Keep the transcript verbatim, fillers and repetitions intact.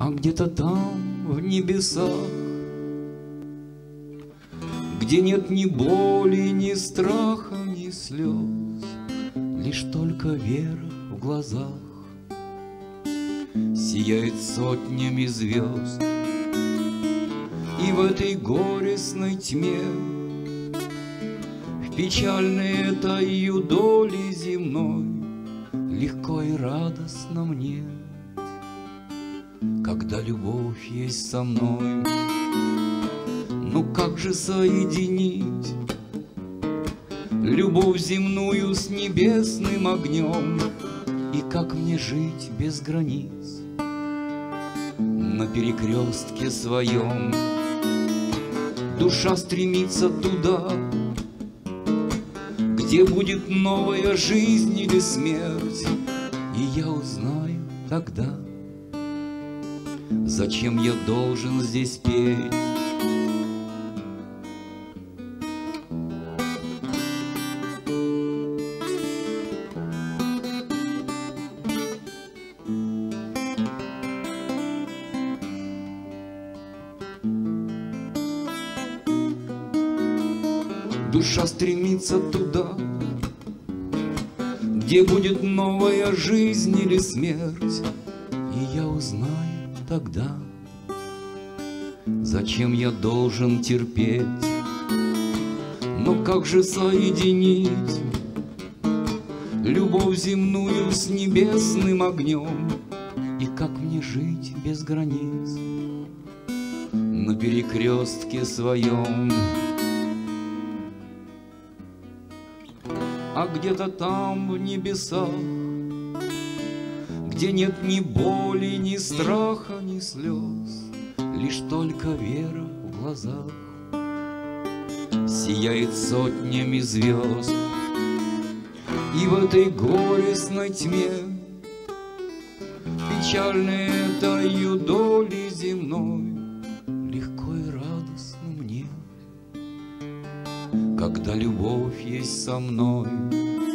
А где-то там, в небесах, где нет ни боли, ни страха, ни слез, лишь только вера в глазах сияет сотнями звезд. И в этой горестной тьме, в печальной этой доли земной, легко и радостно мне, когда любовь есть со мной. Ну как же соединить любовь земную с небесным огнем? И как мне жить без границ на перекрестке своем? Душа стремится туда, где будет новая жизнь или смерть. И я узнаю тогда, зачем я должен здесь петь. Душа стремится туда, где будет новая жизнь или смерть. И я узнаю тогда, зачем я должен терпеть. Но как же соединить любовь земную с небесным огнем? И как мне жить без границ на перекрестке своем? А где-то там в небесах, где нет ни боли, ни страха, ни слез, лишь только вера в глазах сияет сотнями звезд. И в этой горестной тьме, печальной этой доли земной, легко и радостно мне, когда любовь есть со мной.